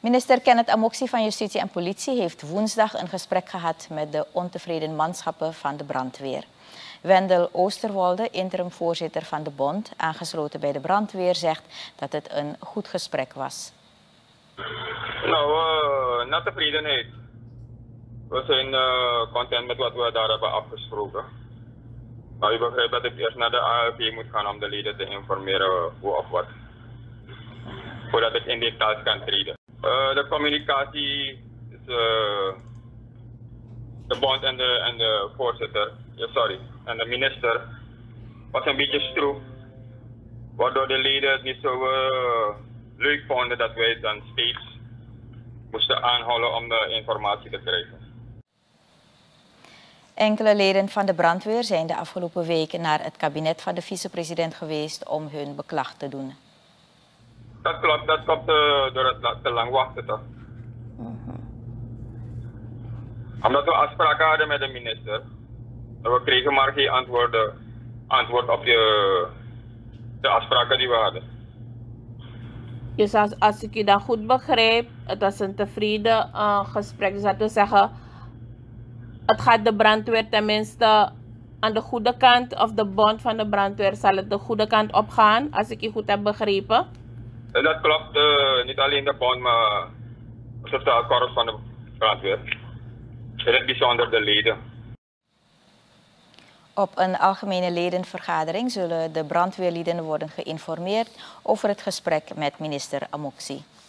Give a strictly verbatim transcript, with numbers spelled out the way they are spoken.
Minister Kenneth Amoxie van Justitie en Politie heeft woensdag een gesprek gehad met de ontevreden manschappen van de brandweer. Wendel Oosterwolde, interim-voorzitter van de bond, aangesloten bij de brandweer, zegt dat het een goed gesprek was. Nou, uh, na tevredenheid. We zijn uh, content met wat we daar hebben afgesproken. Maar u begrijpt dat ik eerst naar de A L V moet gaan om de leden te informeren hoe of wat. Voordat ik in details kan treden. Uh, de communicatie is uh, de bond en de, en de voorzitter, ja, sorry, en de minister was een beetje stroef. Waardoor de leden het niet zo uh, leuk vonden dat wij dan steeds moesten aanhouden om de informatie te krijgen. Enkele leden van de brandweer zijn de afgelopen weken naar het kabinet van de vicepresident geweest om hun beklag te doen. Dat klopt, dat komt uh, door het te lang wachten toch. Uh-huh. Omdat we afspraken hadden met de minister. En we kregen maar geen antwoorden, antwoord op de, de afspraken die we hadden. Dus als, als ik je dan goed begrijp, het was een tevreden uh, gesprek. Dus dat wil zeggen, het gaat de brandweer tenminste aan de goede kant, of de bond van de brandweer zal het de goede kant opgaan, als ik je goed heb begrepen. Dat klopt, uh, niet alleen de bond, maar het totaal korps van de brandweer. In het bijzonder de leden. Op een algemene ledenvergadering zullen de brandweerlieden worden geïnformeerd over het gesprek met minister Amoxie.